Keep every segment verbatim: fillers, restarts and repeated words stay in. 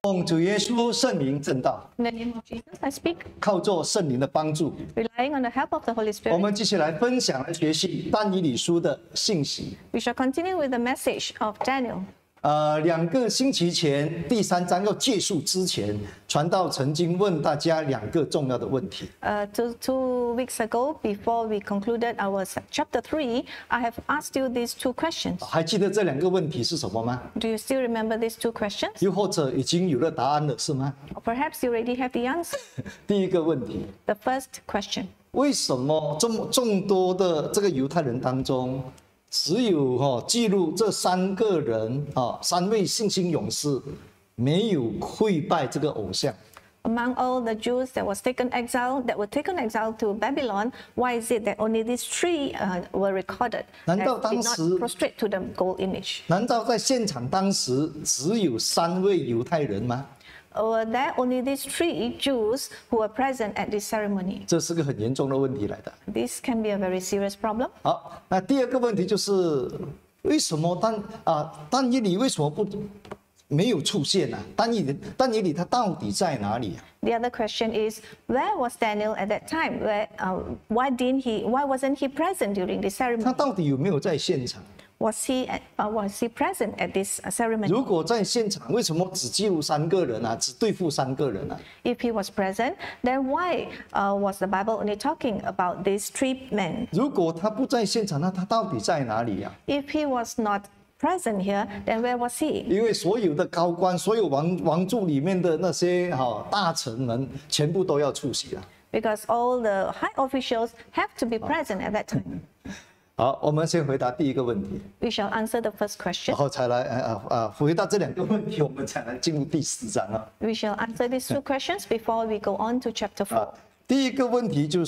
奉主耶稣圣名证道， In the name of Jesus, I speak, 靠着圣灵的帮助， relying on the help of the Holy 我 Spirit. 们继续来分享来学习但以理书的信息。 We shall continue with the message of Daniel. 呃，两个星期前，第三章要结束之前，传道曾经问大家两个重要的问题。 Uh, two, two weeks ago, before we concluded our s- chapter three, I have asked you these two questions. 还记得这两个问题是什么吗？ Do you still remember these two questions? 又或者已经有了答案了，是吗？ Or perhaps you already have the answer. 第一个问题， The first question. 为什么这么众多的这个犹太人当中，只有哈、哦、记录这三个人啊，三位信心勇士没有跪拜这个偶像？ Among all the Jews that was taken exile, that were taken exile to Babylon, why is it that only these three uh, were recorded 难道 that 当 did 时 not prostrate to the gold image? 难道在现场当时只有三位犹太人吗？ Were there only these three Jews who were present at this ceremony? 这是个很严重的问题来的。 This can be a very serious problem. 好，那第二个问题就是为什么但啊但以理为什么不没有出现呢、啊？但以理但以理他到底在哪里啊？ The other question is, where was Daniel at that time? Where, uh, why didn't he? Why wasn't he present during the 他 ceremony? 到底有没有在现场？ Was he at, uh, was he present at this uh, ceremony? 如果在现场，为什么只记录三个人啊？只对付三个人啊？ If he was present, then why uh, was the Bible only talking about these three men? 如果他不在现场，那他到底在哪里呀、啊？ If he was not present here, then where was he? 因为所有的高官、所有王王柱里面的那些哈、哦、大臣们，全部都要出席啊。 Because all the high officials have to be present at that time. 好，我们先回答第一个问题， We shall answer the first question. 然后才来呃呃呃回答这两个问题，我们才来进入第四章啊。 We shall answer these two questions before we go on to chapter four. 第一个问题就是，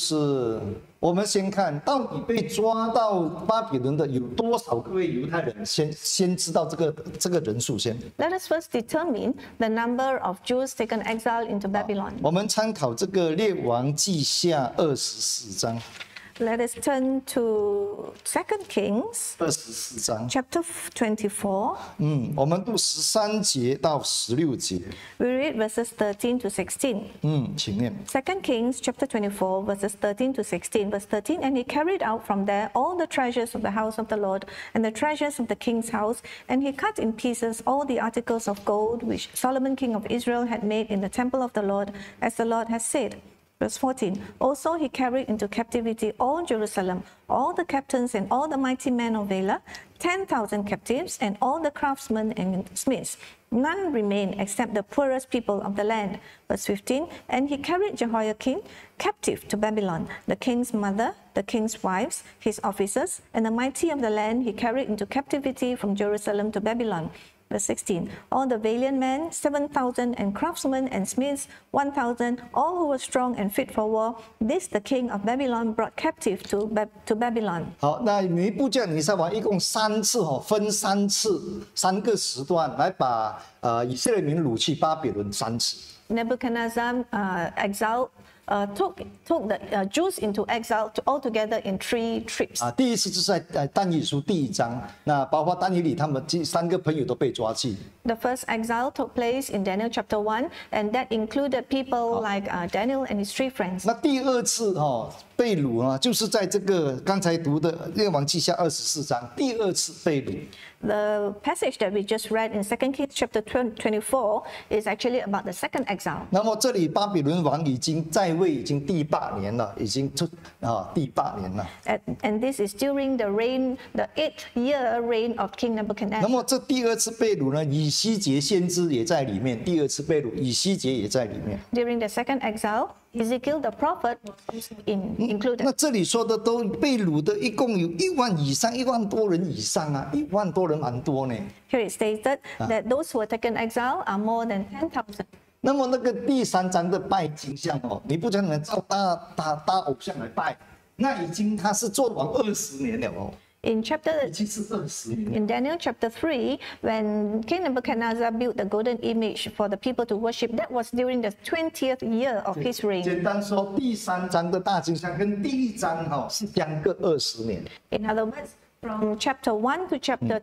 我们先看到底被抓到巴比伦的有多少个位犹太人，先先知道这个这个人数先。 Let us first determine the number of Jews taken exile into Babylon. 我们参考这个列王记下二十四章， Let us turn to Second Kings 二十四章， chapter twenty-four. 嗯，我们读十三节到十六节， We read verses thirteen to sixteen. 嗯，请念。 Second Kings chapter twenty-four verses thirteen to sixteen. Verse thirteen, and he carried out from there all the treasures of the house of the Lord and the treasures of the king's house, and he cut in pieces all the articles of gold which Solomon king of Israel had made in the temple of the Lord, as the Lord has said. Verse fourteen, also he carried into captivity all Jerusalem, all the captains and all the mighty men of Valor, ten thousand captives, and all the craftsmen and smiths. None remained except the poorest people of the land. Verse fifteen, and he carried Jehoiakim captive to Babylon, the king's mother, the king's wives, his officers, and the mighty of the land he carried into captivity from Jerusalem to Babylon. Verse sixteen, all the valiant men, seven thousand, and craftsmen and smiths, one thousand, all who were strong and fit for war, this the king of Babylon brought captive to, Bab- to Babylon. 好，那尼布甲尼撒王一共三次哈、哦，分三次三个时段来把呃以色列民掳去巴比伦三次。 Nebuchadnezzar uh, exiled, uh, took, took the uh, Jews into exile to, altogether in three trips. 啊，第一次就是在呃但以理书第一章，那包括但以理他们这三个朋友都被抓去。 The first exile took place in Daniel chapter one, and that included people like uh, Daniel and his three friends. 那第二次哦被掳呢，就是在这个刚才读的列王记下二十四章，第二次被掳。 The passage that we just read in Second Kings chapter twenty-four is actually about the second exile. 那么这里巴比伦王已经在位已经第八年了，已经出啊第八年了。 And, and this is during the reign, the eight-year reign of King 那 Nebuchadnezzar. 么这第二次被掳呢，以西结先知也在里面。第二次被掳，以西结也在里面。 During the second exile, Ezekiel the prophet was also in, 那 included. 这里说的都被掳的，一共有一万以上，一万多人以上啊，一万多人蛮多呢。 Here it stated that those who were taken exile are more than ten thousand. 那么那个第三章的拜金像哦，你不讲能照大大大偶像来拜，那已经他是做王二十年了哦， In chapter 已经是二十年。 In Daniel chapter three, when King Nebuchadnezzar built the golden image for the people to worship, that was during the twentieth year of his reign. 简单说，第三章的大金像跟第一章哈、哦、是相隔二十年。 In other words, from chapter one to chapter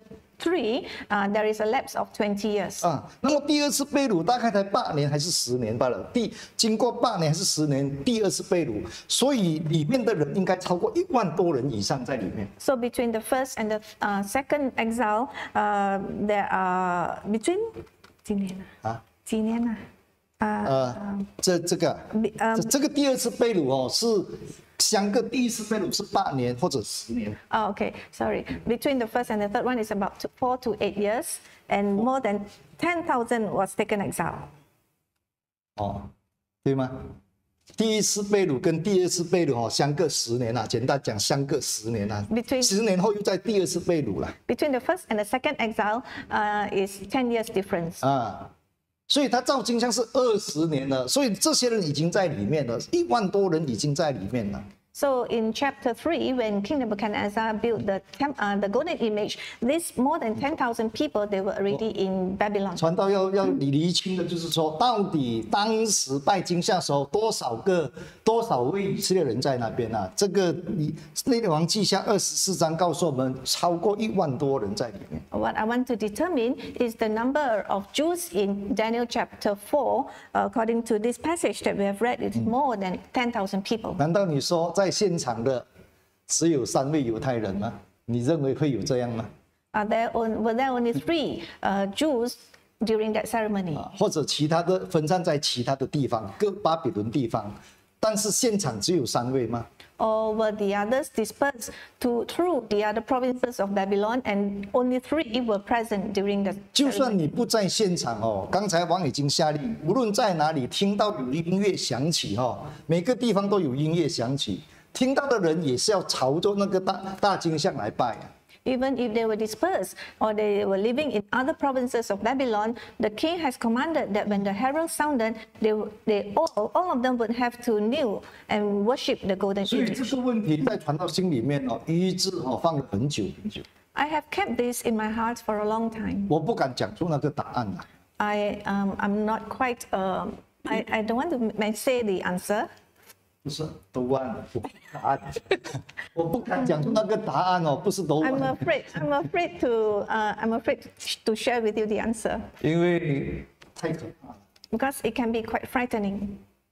three, uh, there is a lapse of twenty years. 啊，那么第二次被掳大概才八年还是十年罢了。第经过八年还是十年，第二次被掳，所以里面的人应该超过一万多人以上在里面。 So between the first and the uh, second exile, uh, there are between 几年啊？ 啊， 几年啊？啊、 呃，这这个呃这这个第二次被掳哦，是相隔第一次被掳是八年或者十年。 Oh, okay, sorry. Between the first and the third one is about two, four to eight years, and more than ten thousand was taken exile. 哦，对吗？第一次被掳跟第二次被掳哦，相隔十年啊，简单讲相隔十年啊， Between 十年后又在第二次被掳了 between the first and the second exile uh, is ten years difference. 啊，所以他照经像是二十年了，所以这些人已经在里面了，一万多人已经在里面了。 So in chapter three, when King Nebuchadnezzar built the temp, uh, the golden image, this more than ten thousand people, they were already in Babylon. 传道要要厘清的就是说，到底当时拜金像时候多少个多少位以色列人在那边啊？这个你列王记下二十四章告诉我们，超过一万多人在里面。 What I want to determine is the number of Jews in Daniel chapter four. According to this passage that we have read, it's more than ten thousand people. 难道你说在现场的只有三位犹太人吗？你认为会有这样吗？ Are there on, were there only three uh, Jews during that ceremony? 啊，或者其他的分散在其他的地方，各巴比伦地方，但是现场只有三位吗？ Or were the others dispersed to through the other provinces of Babylon, and only three were present during the 就 ceremony? 算你不在现场哦，刚才王已经下令，无论在哪里听到有音乐响起哦，每个地方都有音乐响起，听到的人也是要朝着那个大大金像来拜啊。 Even if they were dispersed or they were living in other provinces of Babylon, the king has commanded that when the herald sounded, they, they all, all of them would have to kneel and worship the golden 所以这 image. 个问题在传道心里面哦，一直哦放了很久很久， I have kept this in my heart for a long time. 我不敢讲出那个答案来。 I um, I'm not quite. Um, I I don't want to ma- say the answer. 不是都问我答案，我不敢讲出那个答案哦，不是都 I'm 问， afraid. I'm afraid to. Uh, I'm afraid to share with you the answer 因为太可怕了。 because it can be quite frightening.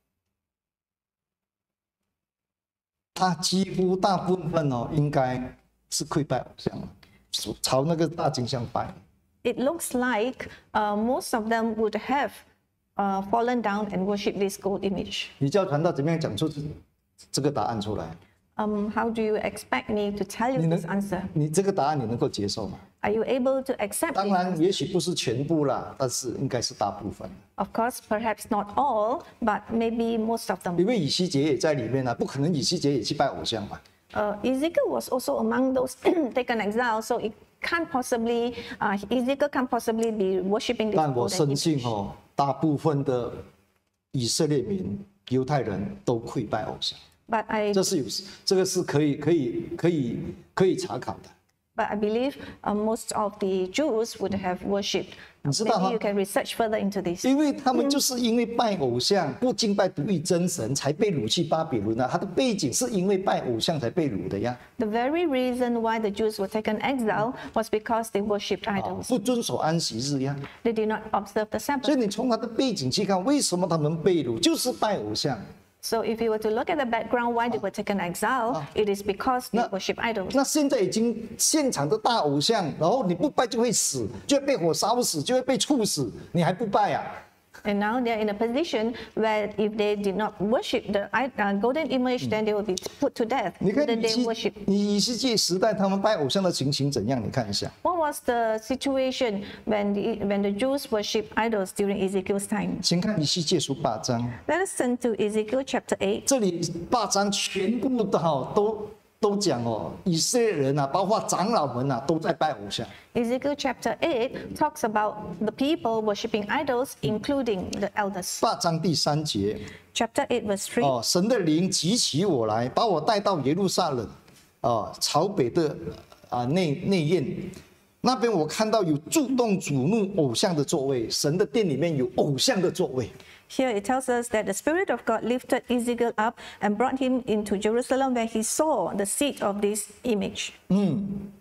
他几乎大部分哦，应该是跪拜偶像了，朝那个大金像拜。 It looks like uh, most of them would have uh, fallen down and worshipped this gold image. 你叫传道怎么样讲出这这个答案出来？ Um, how do you expect me to tell you 你能 this answer? 你这个答案你能够接受吗？ Are you able to accept 当 it? 然，也许不是全部啦，但是应该是大部分。 Of course, perhaps not all, but maybe most of them. 因为以西结也在里面啊，不可能以西结也去拜偶像嘛。 Uh, Ezekiel was also among those taken exile, so it can't possibly, uh, Ezekiel can't possibly be worshipping this 但我 golden 深 image. 信哦，大部分的以色列民、犹太人都跪拜偶像， But I, 这是有这个是可以可以可以可以查考的。 but I believe uh, most of the Jews would have worshipped. 你知道吗？ Maybe you can research further into this. 因为他们就是因为拜偶像，不敬拜独一真神，才被掳去巴比伦啊。他的背景是因为拜偶像才被掳的呀。 The very reason why the Jews were taken exile was because they worshipped 啊， idols. 不遵守安息日呀。 They did not observe the 所 Sabbath. 以你从他的背景去看，为什么他们被掳，就是拜偶像。 So if you were to look at the background why they were taken exile, it is because they 那 worship idols. 那现在已经现场的大偶像，然后你不拜就会死，就会被火烧死，就会被处死，你还不拜啊？ And now they're in a position where if they did not worship the i- uh, golden image, then they will be put to death. 你看 Whether 以 they 西 worship. 你以西结时代他们拜偶像的情形怎样？你看一下。 What was the situation when the, when the Jews worship idols during Ezekiel's time? 请看以西结书八章， Let us turn to Ezekiel chapter eight. 这里八章全部的哈都都讲哦，以色列人啊，包括长老们啊，都在拜偶像。 Ezekiel chapter eight talks about the people worshiping idols, including the elders. 八章第三节 Chapter eight, verse three. 哦，神的灵急起我来，把我带到耶路撒冷，啊，朝北的啊内内院。那边我看到有触动主怒偶像的座位，神的殿里面有偶像的座位。 Here it tells us that the Spirit of God lifted Ezekiel up and brought him into Jerusalem where he saw the seat of this image.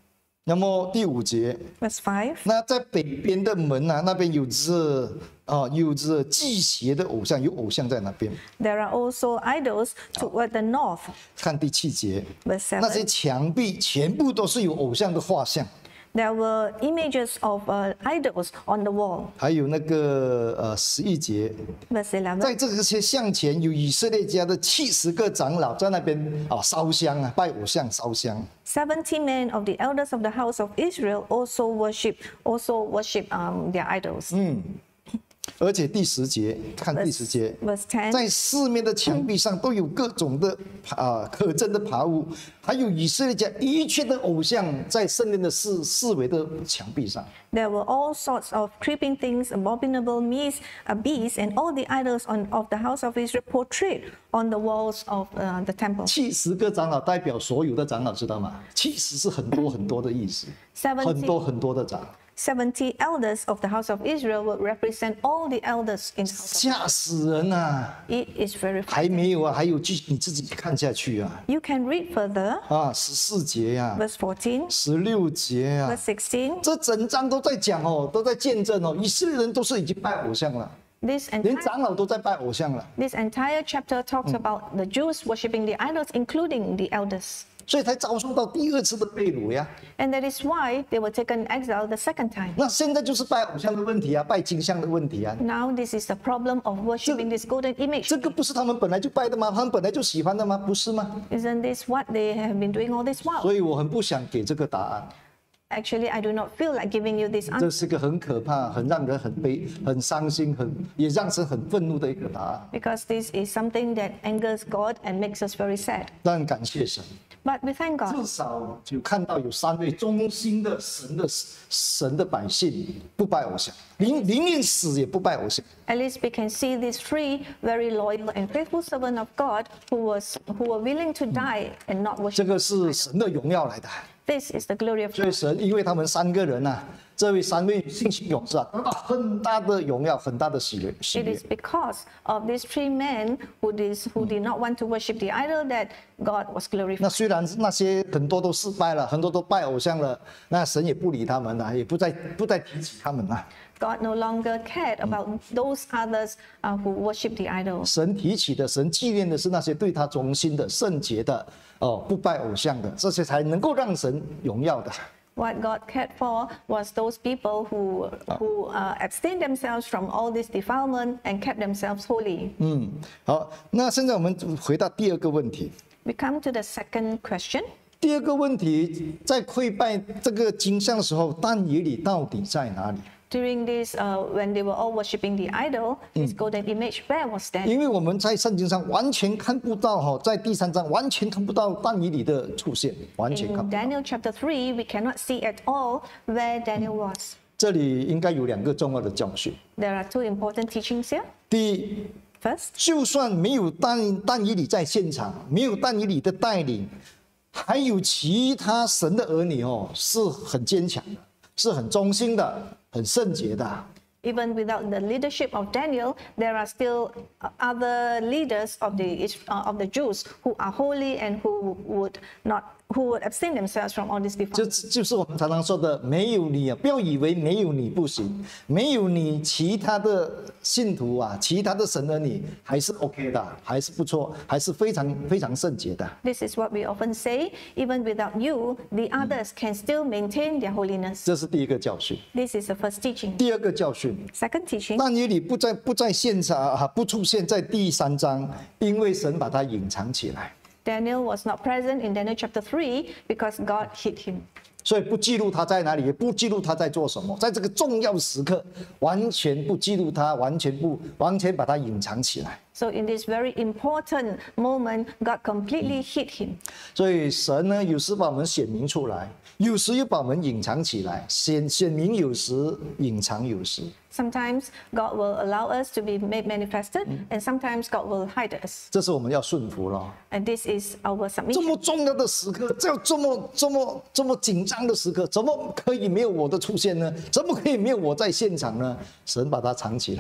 那么第五节， Verse five. 那在北边的门啊，那边有着啊、有着祭邪的偶像，有偶像在那边。 There are also idols toward the north. 看第七节， Verse 那些 seven. 墙壁全部都是有偶像的画像， There were images of uh, idols on the wall. 还有那个呃十一节， Verse eleven. 在这些像前有以色列家的七十个长老在那边啊烧香啊，拜偶像烧香。 Seventy men of the elders of the house of Israel also worship, also worship um, their idols. 而且第十节，看第十节， Verse ten. 在四面的墙壁上都有各种的啊可憎的爬物，还有以色列家一切的偶像在圣殿的四四围的墙壁上。 There were all sorts of creeping things, abominable beasts, uh, beasts, and all the idols on, of the house of Israel portrayed on the walls of uh, the temple. 七十个长老代表所有的长老，知道吗？七十是很多很多的意思，很 Seventy, 多很多的长老， seventy elders of the house of Israel will represent all the elders in the house. 吓死人啊！ It is very 还没有啊，还有继你自己看下去啊 You can read further, 啊，十四节呀、 verse fourteen, 十六节呀、 verse sixteen. 这整章都在讲哦，都在见证哦，以色列人都是已经拜偶像了， This 连 entire, 长老都在拜偶像了， this entire chapter talks about the Jews worshipping the idols, including the elders. 所以才遭受到第二次的被掳呀。 And that is why they were taken exile the second time. 那现在就是拜偶像的问题啊，拜金像的问题啊。 Now this is the problem of worshipping this golden image. 这个不是他们本来就拜的吗？他们本来就喜欢的吗？不是吗？ Isn't this what they have been doing all this while? 所以我很不想给这个答案， Actually, I do not feel like giving you this 这 answer 是个很可怕、很让人很悲、很伤心、很也让人很愤怒的一个答案。 because this is something that angers God and makes us very sad. 但感谢神， But we thank God 至少就看到有三位忠心的神的神的百姓不拜偶像，宁宁愿死也不拜偶像。 at least we can see these three very loyal and faithful servants of God who was who were willing to die and not 这 worship. 个是神的荣耀来的。 This is the glory of 所以 God. 神因为他们三个人啊，这位三位信心勇士啊，得到很大的荣耀，很大的喜悦。喜 It 悦 is because of these three men who did, who did not want to worship the idol that God was 那 glorified. 虽然那些很多都失败了，很多都拜偶像了，那神也不理他们了，也不再不再提起他们了。 God no longer cared about those others uh, who worship the idols. 神提起的，神纪念的是那些对他忠心的、圣洁的，哦，不拜偶像的，这些才能够让神荣耀的。 What God cared for was those people who, who uh, abstained themselves from all this defilement and kept themselves holy. 嗯，好，那现在我们回到第二个问题。 We come to the second question. 第二个问题，在溃败这个金像的时候，但以理到底在哪里？ During this, uh, when they were all worshiping the idol, this golden image, where was that? 因为我们在圣经上完全看不到哈，在第三章完全看不到但以理的出现，完全看 In 不到。 Daniel chapter three, we cannot see at all where Daniel was. 这里应该有两个重要的教训。 There are two important teachings here. 第一， First, 就算没有但但以理在现场，没有但以理的带领，还有其他神的儿女哦，是很坚强的，是很忠心的，很圣洁的。 even without the leadership of Daniel, there are still uh, other leaders of the Is- uh, of the Jews who are holy and who would not who would abstain themselves from all this 这 defilement. 就是我们常常说的，没有你啊，不要以为没有你不行，没有你，其他的信徒啊，其他的神儿女还是 OK 的，还是不错，还是非常非常圣洁的。 This is what we often say. Even without you, the others can still maintain their holiness. 这是第一个教训。 This is the first teaching. 第二个教训， Second teaching. 但以理不在不在现场啊，不出现在第三章，因为神把它隐藏起来， Daniel was not present in Daniel chapter three because God hid him. 所以不记录他在哪里，也不记录他在做什么，在这个重要时刻，完全不记录他，完全不完全把它隐藏起来。 So in this very important moment, God completely hid him. 所以神呢，有时把我们显明出来，有时又把我们隐藏起来，显显明有时，隐藏有时。 Sometimes God will allow us to be made manifested, and sometimes God will hide us. 这是我们要顺服了。 And this is our 这 submission. 么重要的时刻，这这么这么这么紧张的时刻，怎么可以没有我的出现呢？怎么可以没有我在现场呢？神把它藏起来了。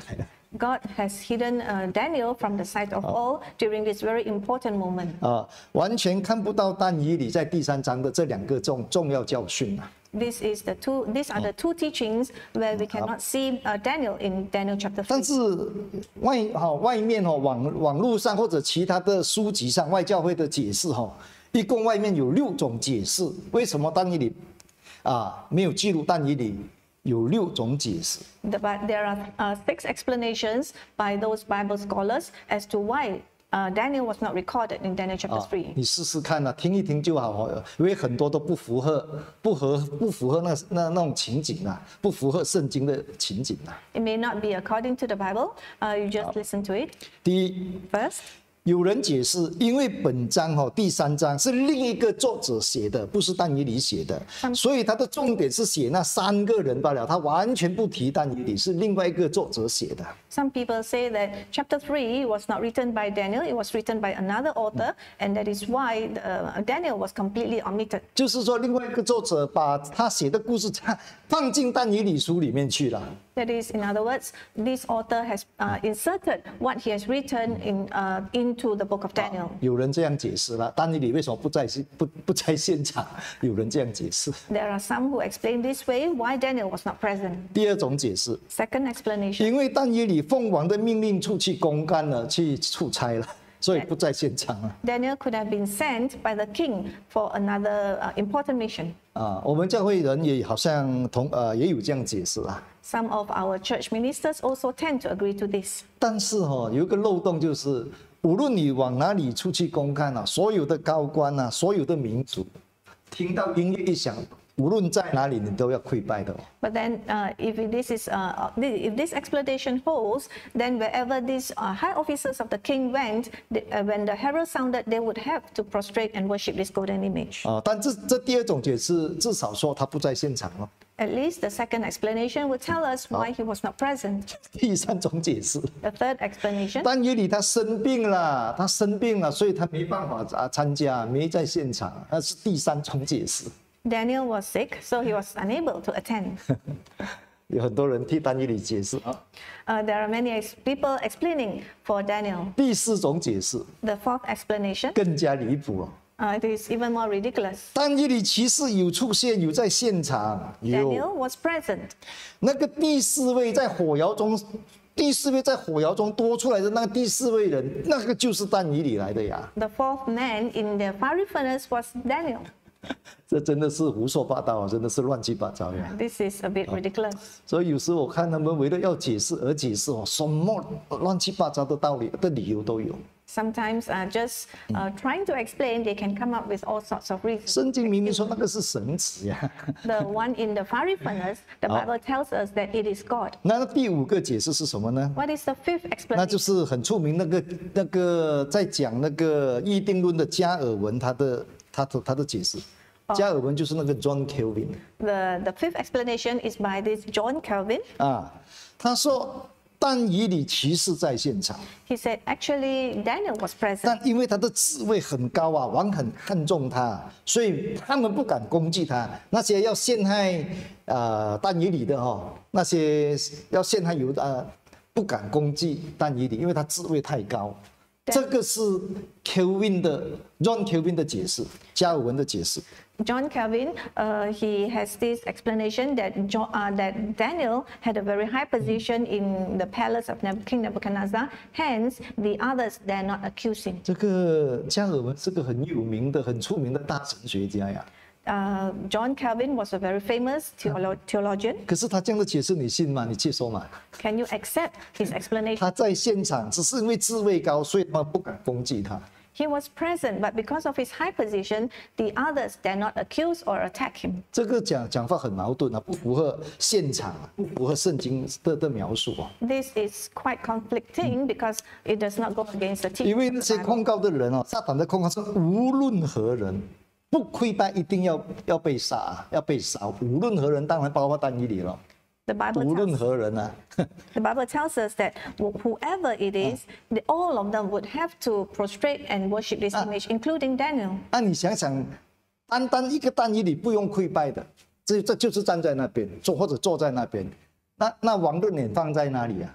God has hidden uh, Daniel from the sight of all during this very important moment. 啊，完全看不到但以理在第三章的这两个重重要教训啊。 This is the two. These are the two teachings where we cannot see uh, Daniel in Daniel chapter 但 three. 是外哈、外面哦网网络上或者其他的书籍上外教会的解释哈、一共外面有六种解释，为什么但以理啊没有记录但以理有六种解释。 The- But there are uh, six explanations by those Bible scholars as to why uh, Daniel was not recorded in Daniel chapter 啊 three. 你试试看啊，听一听就好哦，因为很多都不符合不合不符合那那那种情景啊，不符合圣经的情景啊。 It may not be according to the Bible. Uh, you just listen to it 第一。 first. 有人解释，因为本章哈、第三章是另一个作者写的，不是但以理写的，所以他的重点是写那三个人罢了，他完全不提但以理，是另外一个作者写的。 Some people say that chapter three was not written by Daniel, it was written by another author, and that is why uh, Daniel was completely omitted. 就是说，另外一个作者把他写的故事放进但以理书里面去了。 That is, in other words, this author has uh, inserted what he has written in, uh, into the book of Daniel. 有人这样解释了，但以理为什么不在不不在现场？有人这样解释。 There are some who explain this way why Daniel was not present. 第二种解释， Second explanation, 因为但以理奉王的命令出去公干了，去出差了，所以不在现场啊。 Daniel could have been sent by the king for another uh, important mission. 啊，我们教会人也好像同呃也有这样解释啊。 Some of our church ministers also tend to agree to this. 但是哈、有一个漏洞就是，无论你往哪里出去公干啊，所有的高官啊，所有的民族，听到音乐一响，无论在哪里，你都要跪拜的、哦。 But then, uh, if this is uh, if this explanation holds, then wherever these uh, high officers of the king went, the, uh, when the herald sounded, they would have to prostrate and worship this golden image. 啊，但这这第二种解释，至少说他不在现场哦。 At least the second explanation would tell us why he was not present. 第三种解释， The third explanation, 但以理他生病了，他生病了，所以他没办法啊参加，没在现场，那是第三种解释。 Daniel was sick, so he was unable to attend. 有很多人替但以理解释啊。 Uh, there are many ex- people explaining for Daniel. 第四种解释 The fourth explanation, 更加离谱哦。 uh, it is even more ridiculous. 但以理其实有出现，有在现场，有 Daniel was present. 那个第四位在火窑中，第四位在火窑中多出来的那个第四位人，那个就是但以理来的呀。 The fourth man in the fiery furnace was Daniel. 这真的是胡说八道啊，真的是乱七八糟呀。 This is a bit ridiculous. 所以有时候我看他们为了要解释而解释哦，什么乱七八糟的道理的理由都有。 Sometimes uh, just uh, trying to explain, they can come up with all sorts of reasons. 圣经明明说那个是神子呀。 The one in the fiery furnace, the Bible tells us that it is God. 那第五个解释是什么呢？ What is the fifth 那就 explanation? 是很出名那个那个在讲那个议定论的加尔文他的他的他的解释。加尔文就是那个 John Calvin The, the fifth explanation is by this John Calvin. 啊，他说但以理其实在现场， He said, actually, Daniel was present. 但因为他的智慧很高啊，王很看重他，所以他们不敢攻击他。那些要陷害呃但以理的哦，那些要陷害犹大不敢攻击但以理，因为他智慧太高。 对这个是 Calvin 的 John Calvin 的解释，加尔文的解释。 John Calvin, uh, he has this explanation that, John, uh, that Daniel had a very high position in the palace of Neb- King Nebuchadnezzar, hence the others dare not accuse him. 这个加尔文是个很有名的、很出名的大神学家呀。 Uh, John Calvin was a very famous theolo- theologian. 可是他这样的解释，你信吗？你接受吗？ Can you accept his explanation? 他在现场，只是因为智慧高，所以他们不敢攻击他。 He was present, but because of his high position, the others dare not accuse or attack him. 这个讲讲法很矛盾啊，不符合现场，不符合圣经的的描述啊。 This is quite conflicting because it does not go against the 因 teaching 为 of 那 the 些 Bible. 控告的人哦，撒旦的控告是无论何人不跪拜，一定要要被杀，要被杀。无论何人，当然包括但以理了。 The Bible 无论 tells 何人啊， The Bible tells us that wh- whoever it is, the, all of them would have to prostrate and worship this image, including Daniel. 那你想想，单单一个但以理不用跪拜的，这这就是站在那边坐或者坐在那边，那那王的脸放在哪里啊？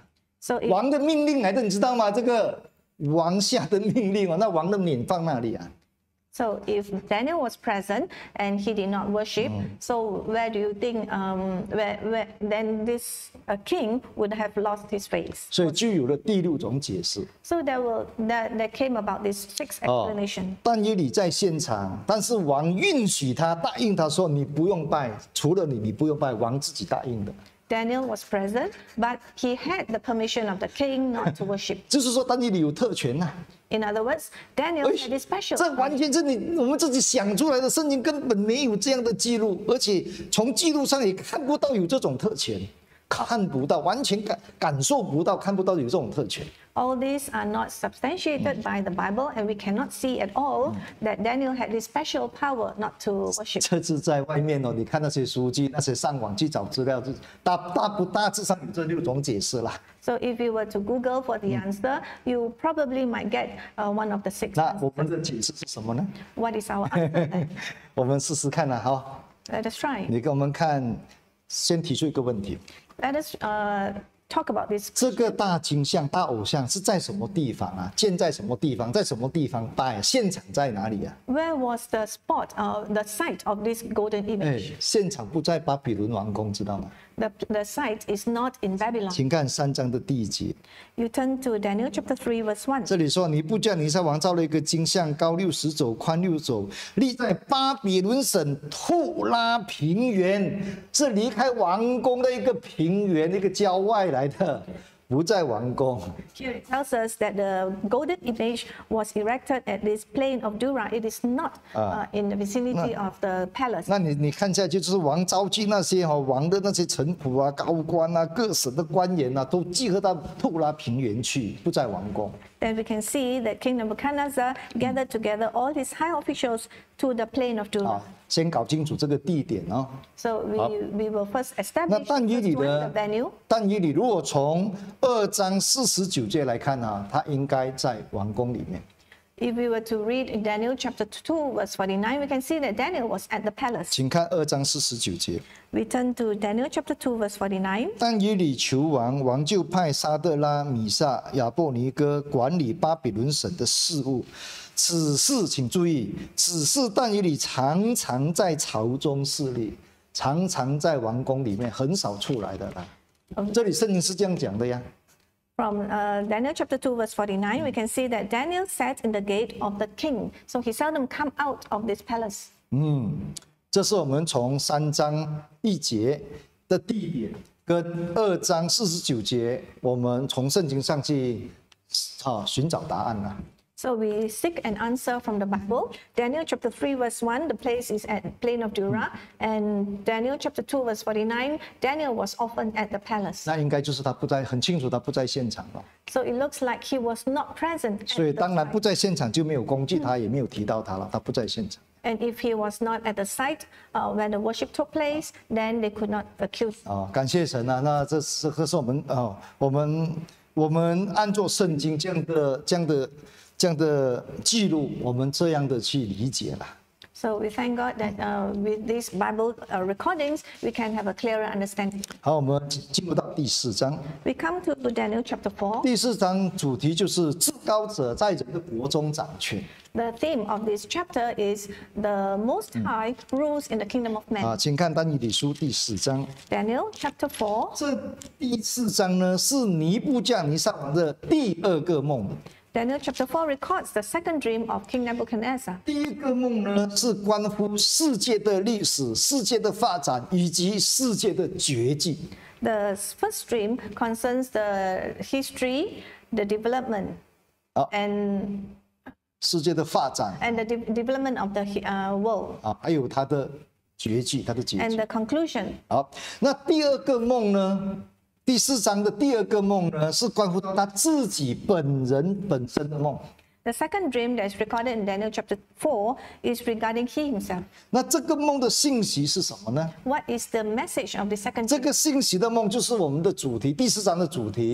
So if 王的命令来的，你知道吗？这个王下的命令哦，那王的脸放那里啊？ So if Daniel was present and he did not worship, so where do you think um, where, where then this uh, king would have lost his face? 所以就有了第六种解释。 So there will that, that came about this sixth 哦 explanation. 但以理在现场，但是王允许他答应他说：“你不用拜，除了你，你不用拜。”王自己答应的， Daniel was present, but he had the permission of the king not to worship. 就是说但以理有特权呐、 In other words, Daniel 哎 had this special. 这完全是你我们自己想出来的，圣经根本没有这样的记录，而且从记录上也看不到有这种特权，看不到，完全感感受不到，看不到有这种特权。 All these are not substantiated by the Bible, and we cannot see at all that Daniel had this special power not to worship. 这是在外面哦，你看那些书籍，那些上网去找资料，就大大不大致上有这六种解释啦。 So if you were to Google for the answer, you probably might get uh, one of the six. 那我们的解释是什么呢？ What is our answer then? 我们试试看啦，哈。 Let us try. 你给我们看，先提出一个问题： Let us uh, talk about this. 这个大金像、大偶像是在什么地方啊？建在什么地方？在什么地方拜？现场在哪里啊？ Where was the spot, uh, the site of this golden 哎 image?， 现场不在巴比伦王宫，知道吗？ The, the site is not in Babylon. 请看三章的第一节， You turn to Daniel chapter three, verse one. 这里说尼布甲尼撒王造了一个金像，高六十肘，宽六肘，立在巴比伦省图拉平原，是离开王宫的一个平原，一个郊外来的，不在王宫。 Here it tells us that the golden image was erected at this plain of Dura. It is not uh, in the vicinity of the palace. 那你你看下去，就是王召集那些哈王的那些臣仆啊、高官啊、各省的官员啊，都集合到图拉平原去，不在王宫。 Then we can see that King Nebuchadnezzar gathered together all his high officials to the plain of Dura. 啊，先搞清楚这个地点哦。 So we, we will first 那 establish 但以 the 理 point 的 of venue. 但以理如果从二章四十九节来看啊，他应该在王宫里面。 If we were to read in Daniel chapter two, verse forty-nine, we can see that Daniel was at the palace. 请看二章四十九節。 We turn to Daniel chapter two, verse forty-nine. 但以理求王，王就派沙德拉、米萨、亚伯尼哥管理巴比伦省的事务。此事请注意，此事但以理常常在朝中侍立，常常在王宫里面，很少出来的啦。这里圣经是这样讲的呀。 From uh, Daniel chapter two, verse forty-nine, we can see that Daniel sat in the gate of the king. So he seldom come out of this palace. 嗯，这是我们从三章一节的地点跟二章四十九节，我们从圣经上去啊寻找答案啦。 So we seek an answer from the Bible. Daniel chapter three, verse one, the place is at plain of Dura. And Daniel chapter two, verse forty-nine, Daniel was often at the palace. 那应该就是他不在，很清楚他不在现场了。 So it looks like he was not present. at 所以 the 当然 site. 不在现场就没有攻击他，也没有提到他了，他不在现场。 And if he was not at the site uh, where the worship took place, then they could not accuse. 啊，感谢神啊！那这是这是我们啊，我们我们按照圣经这样的这样的这样的记录，我们这样的去理解了。 So we thank God that uh, with these Bible uh, recordings, we can have a clearer understanding. 好，我们进入到第四章。 We come to Daniel chapter four. 第四章主题就是至高者在人的国中掌权 The theme of this chapter is the Most High rules in the kingdom of 啊， man. 请看但以理书第四章。 Daniel chapter four. 这第四章呢是尼布甲尼撒王的第二个梦。 Daniel chapter four records the second dream of King Nebuchadnezzar. 第一个梦呢是关乎世界的历史、世界的发展以及世界的绝迹。 The first dream concerns the history, the development, Oh. and 世界的发展 and the de- development of the uh, world, 啊，还有它的绝迹，它的结 and 局。 the conclusion. 好，那第二个梦呢？第四章的第二个梦呢，是关乎到他自己本人本身的梦。 The second dream that is recorded in Daniel chapter four is regarding he himself. 那这个梦的信息是什么呢？ What is the message of the second 这 dream? 个信息的梦就是我们的主题，第四章的主题，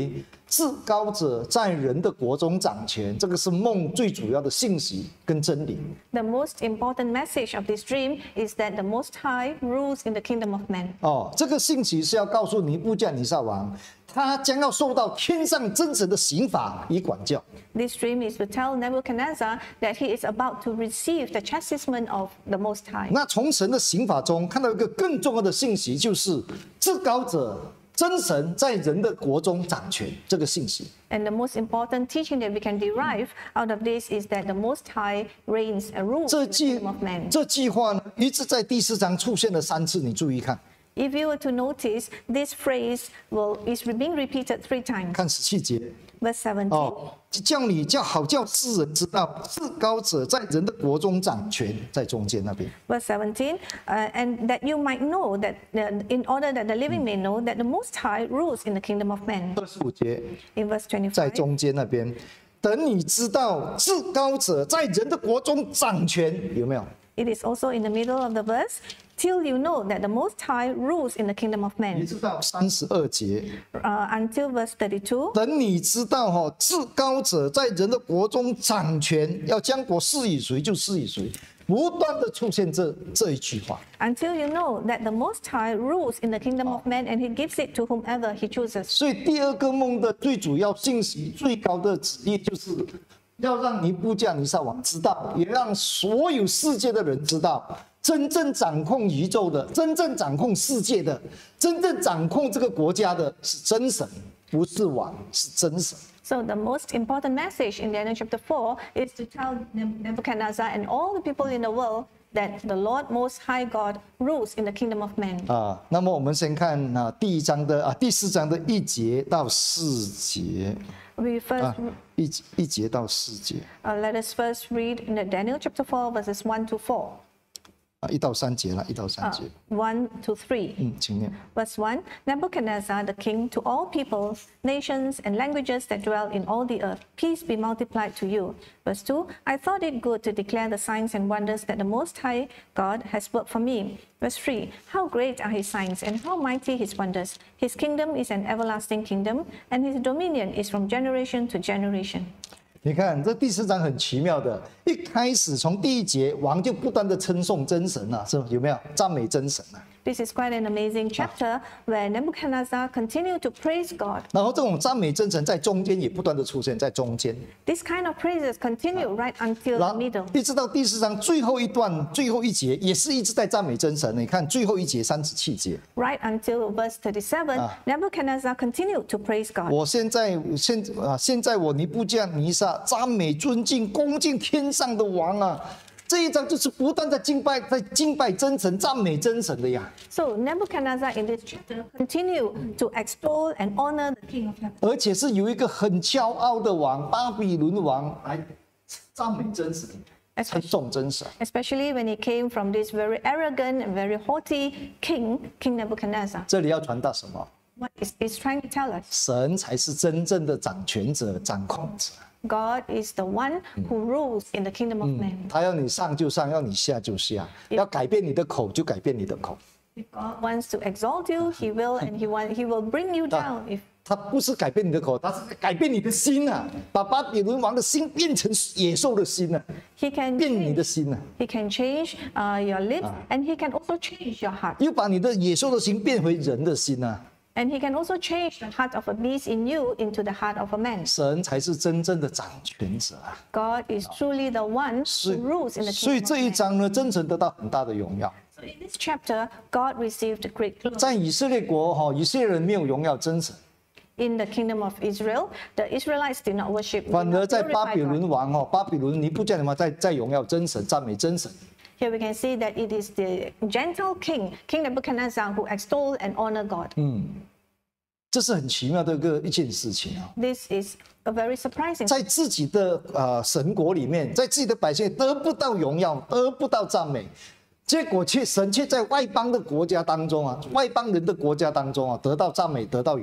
至高者在人的国中掌权，这个是梦最主要的信息跟真理。 The most important message of this dream is that the Most High rules in the kingdom of men. 哦，这个信息是要告诉尼布甲尼撒王，他将要受到天上真神的刑罚以管教。 This dream is to tell Nebuchadnezzar that he is about to receive the chastisement of the Most High. 那从神的刑罚中看到一个更重要的信息，就是至高者真神在人的国中掌权这个信息。 And the most important teaching that we can derive out of this is that the Most High reigns and rules 这 in the 句 kingdom of men. 这句话呢，一直在第四章出现了三次，你注意看， If you were to notice, this phrase will, is being repeated three times. 看十七节 Verse seventeen. 哦，叫你叫好叫世人知道，至高者在人的国中掌权，在中间那边。 Verse seventeen, uh, and that you might know that, uh, in order that the living may know that the Most High rules in the kingdom of men. 二十五节 In verse 在 twenty-five, 中间那边，等你知道至高者在人的国中掌权，有没有？ it is also in the middle of the verse, till you know that the Most High rules in the kingdom of 你 men. 知道三十二节， Uh, until verse thirty-two, 等你知道哈，至高者在人的国中掌权，要将国赐与谁就赐与谁，不断的出现这这一句话。 until you know that the Most High rules in the kingdom of men and he gives it to whomever he chooses. 所以第二个梦的最主要信息、最高的旨意，就是要让尼布甲尼撒王知道，也让所有世界的人知道，真正掌控宇宙的、真正掌控世界的、真正掌控这个国家的是真神，不是王，是真神。 So the most important message in Daniel chapter four is to tell Nebuchadnezzar and all the people in the world that the Lord Most High God rules in the kingdom of men. 啊，那么我们先看啊第一章的啊第四章的一节到四节 We first, 啊一一节到四节 uh, let us first read in the Daniel chapter four verses one to four. 啊一到三节了，一到三 Uh, 节， one to three. 嗯，请念。 Verse one, Nebuchadnezzar the king, to all peoples, nations, and languages that dwell in all the earth, peace be multiplied to you. Verse two, I thought it good to declare the signs and wonders that the Most High God has worked for me. Verse three, how great are his signs and how mighty his wonders. His kingdom is an everlasting kingdom, and his dominion is from generation to generation. 你看这第四章很奇妙的，一开始从第一节，王就不断的称颂真神啊，是吧有没有赞美真神啊？ This is quite an amazing chapter where Nebuchadnezzar continued to praise God. 然后这种赞美真神在中间也不断的出现在中间， This kind of praises continue right until 然 the 后 middle. 一直到第四章最后一段最后一节，也是一直在赞美真神。你看最后一节三十七节， Right until verse thirty-seven, Nebuchadnezzar continued to praise God. 我现在现啊现在我尼布甲尼撒赞美尊敬恭敬天上的王啊。 这一章就是不断在敬拜，在敬拜真神、赞美真神的呀。 So Nebuchadnezzar in this chapter continue to extol and honor the King of heaven. 而且是有一个很骄傲的王，巴比伦王来赞美真神，称颂真神。 Especially when he came from this very arrogant and very haughty king, King Nebuchadnezzar. 这里要传达什么？ What is is trying to tell us? 神才是真正的掌权者、掌控者。 God is the one who rules in the kingdom of men. 他要你上就上，要你下就下，要改变你的口就改变你的口。 If God wants to exalt you, he will, and he want, he will bring you down. If 他不是改变你的口，他是改变你的心啊，把巴比伦王的心变成野兽的心啊， he can 变你 change, 的心啊， he can change uh, your lips, and he can also change your heart. 又把你的野兽的心变回人的心啊。 And he can also change the heart of a beast in you into the heart of a man. 神才是真正的掌权者啊。 God is truly the one 所 who 以 rules in the 所以 kingdom 这 of 一 man. 章呢，真神得到很大的荣耀。 So in this chapter, God received great glory. 在以色列国哈，以色列人没有荣耀真神， In the kingdom of Israel, the Israelites did not worship. did 反而 not 在巴 glorify 比 God. 伦王哈，巴比伦尼布甲尼撒在在荣耀真神，赞美真神。 Here we can see that it is the gentle king, King Nebuchadnezzar, who extol and honor God. 这是很奇妙的一个一件事情啊， This is a very surprising. 在自己的呃神国里面，在自己的百姓得不到荣耀，得不到赞美，结果却神却在外邦的国家当中啊，外邦人的国家当中啊，得到赞美，得到荣耀。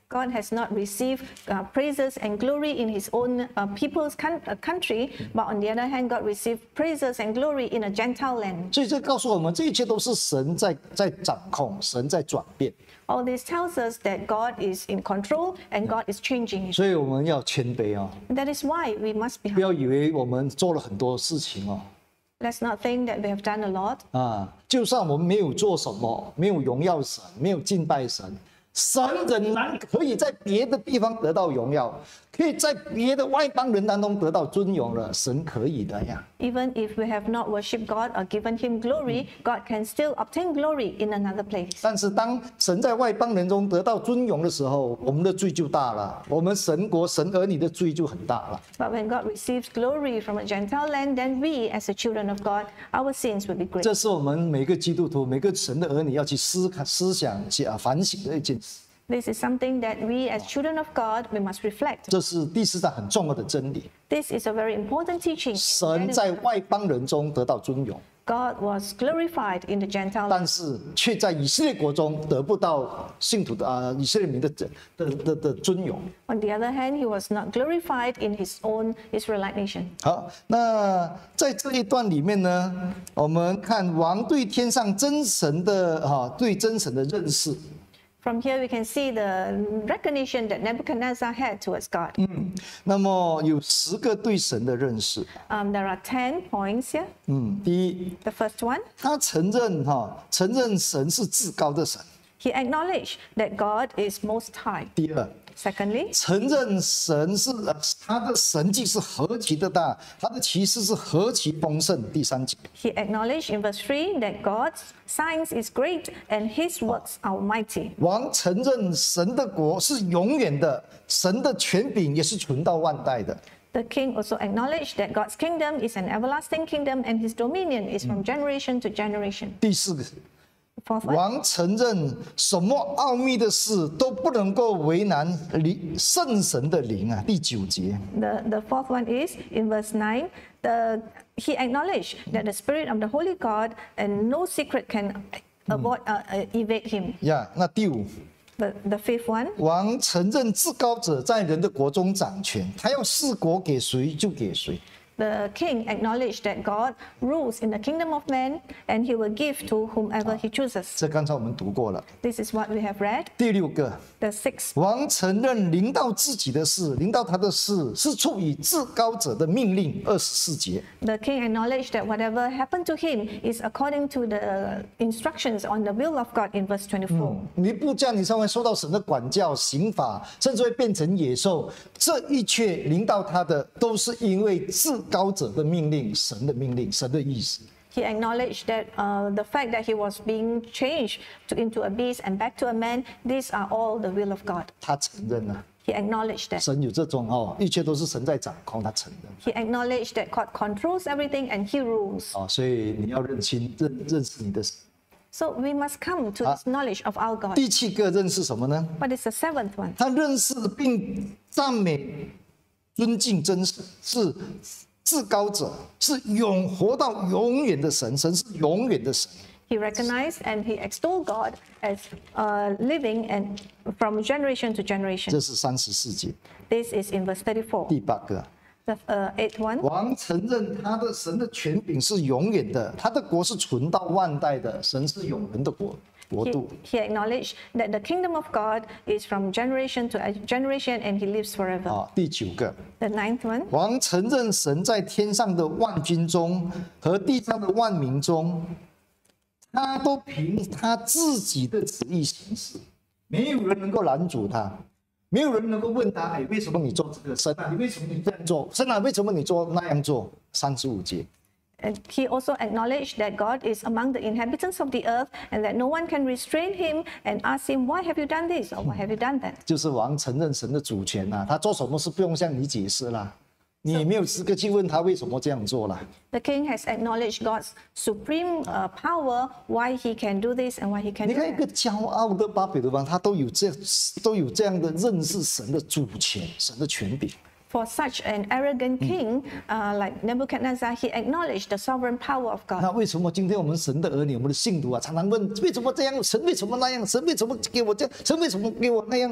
God has not received uh, praises and glory in his own uh, people's coun- uh, country, but on the other hand, God received praises and glory in a Gentile land. 所以这告诉我们，这一切都是神在在掌控，神在转变。 All this tells us that God is in control and God is changing. 所以我们要谦卑哦， That is why we must be 不 humble. 要以为我们做了很多事情哦。 Let's not think that we have done a lot. 啊，就算我们没有做什么，没有荣耀神，没有敬拜神，神仍然可以在别的地方得到荣耀，可以在别的外邦人当中得到尊荣了。神可以的呀。 Even if we have not worshipped God or given him glory, God can still obtain glory in another place. 但是当神在外邦人中得到尊荣的时候，我们的罪就大了，我们神国神儿女的罪就很大了。 But when God receives glory from a Gentile land, then we, as the children of God, our sins will be great. 这是我们每个基督徒、每个神的儿女要去思考、思想、去啊反省的一件事。 This is something that we, as children of God, we must reflect. 这是第四章很重要的真理。 This is a very important teaching. 神在外邦人中得到尊荣， God was glorified in the Gentile 但 land, 是却在以色列国中得不到信徒的啊以色列民的的的的的尊荣。 on the other hand, he was not glorified in his own Israelite nation. 好，那在这一段里面呢，我们看王对天上真神的哈、对真神的认识。 From here, we can see the recognition that Nebuchadnezzar had towards God. 那么有十个对神的认识。 Um, there are ten points here. 嗯，第一， The first one, 他承认哈、承认神是至高的神。 he acknowledged that God is most high. 第二， Secondly, 承认神是呃他的神迹是何其的大，他的奇事是何其丰盛。第三节， he acknowledged in verse three that God's science is great and his works are mighty. 王承认神的国是永远的，神的权柄也是存到万代的。 The king also acknowledged that God's kingdom is an everlasting kingdom and his dominion is from generation to generation. 第四个， Fourth one, 王承认什么奥秘的事都不能够为难灵圣神的灵啊。第九节， the, the fourth one is in verse nine, the, he acknowledged that the spirit of the holy God and no secret can avoid, uh, uh, evade him. 呀，那第五， The, the fifth one, 王承认至高者在人的国中掌权，他要赐国给谁就给谁。 the king acknowledged that God rules in the kingdom of man and he will give to whomever he chooses. 这刚才我们读过了。 This is what we have read. 第六个， The sixth, 王承认临到自己的事，临到他的事是出于至高者的命令。二十四节， the king acknowledged that whatever happened to him is according to the instructions on the will of God in verse twenty-four. 尼布甲尼撒会受到神的管教、刑罚，甚至会变成野兽。这一切临到他的，都是因为至高者的命令，神的命令，神的意思。 He acknowledged that uh, the fact that he was being changed to, into a beast and back to a man, these are all the will of God. 他承认了， He acknowledged that. 神有这种哦，一切都是神在掌控，他承认。 He acknowledged that God controls everything and he rules. 哦，所以你要认清认认识你的神。 So we must come to this knowledge of our God. 第七个认识什么呢？ What is the seventh one? 他认识并赞美、尊敬真神，是至高者，是永活到永远的神，神是永远的神。 He recognized and he extolled God as uh, living and from generation to generation. 这是三十四节。 This is in verse thirty-four. 第八个， The uh, eighth one. 王承认他的神的权柄是永远的，他的国是存到万代的，神是永恒的国国 He, 度。 he acknowledged that the kingdom of God is from generation to generation and he lives forever. 啊，第九个， The ninth one. 王承认神在天上的万军中和地上的万民中，他都凭他自己的旨意行事，没有人能够拦阻他，没有人能够问他，哎，为什么你做这个？神啊，你为什么你这样做？神啊，为什么你做那样做？三十五节， And he also acknowledged that God is among the inhabitants of the earth and that no one can restrain him and ask him, why have you done this or why have you done that? 就是王承认神的主权呐、他做什么事不用向你解释啦，你也没有资格去问他为什么这样做啦。 The king has acknowledged God's supreme uh, power, why he can do this and why he can 你 do 看一 that. 个骄傲的巴比伦王，他都有这都有这样的认识神的主权、神的权柄。 For such an arrogant king uh, like Nebuchadnezzar, he acknowledged the sovereign power of 那 God. 为什么今天我们神的儿女，我们的信徒啊，常常问为什么这样？神为什么那样？神为什么给我这样？神为什么给我那样？